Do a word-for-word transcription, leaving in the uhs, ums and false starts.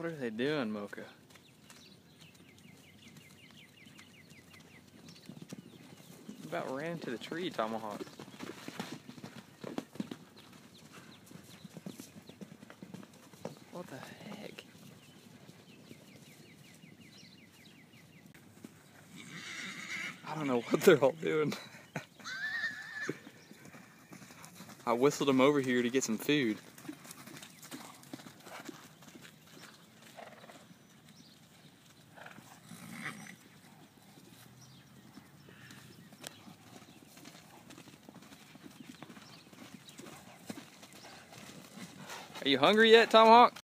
What are they doing, Mocha? About ran into the tree, Tomahawk. What the heck? I don't know what they're all doing. I whistled them over here to get some food. Are you hungry yet, Tomahawk?